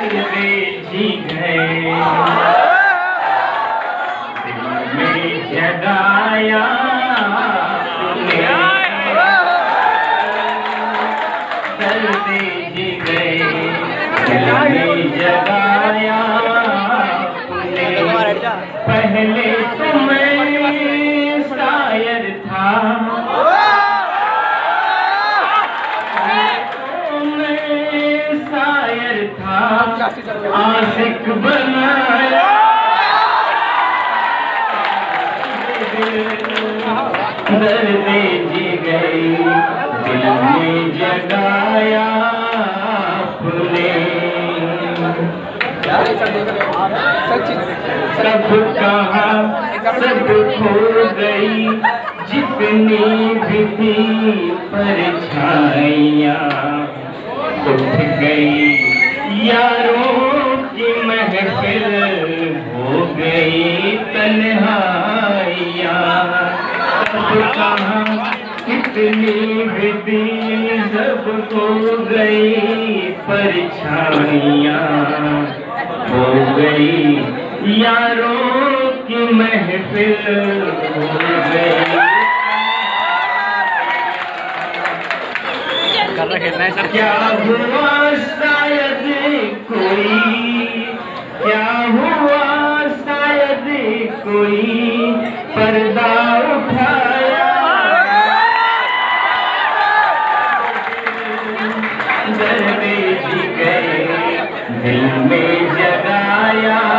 दर्द जी गए दिल में जगाया दर्द जी गए दिल में जगाया पहले तो मैं शायर था आशिक बनाया दर्द जी गई दिल में जगाया आपने सब कहा सब खो गई जितनी भी थी परछाइयाँ उठ गई यारों की महफिल हो गई तन्हाइयाँ सब कहाँ कितनी भी दी सब हो गई परछाइयाँ हो गई यारों की महफिल हो गई। क्या हुआ शायद कोई क्या हुआ शायद कोई पर्दा उठाया दर्द जी गए दिल में जगाया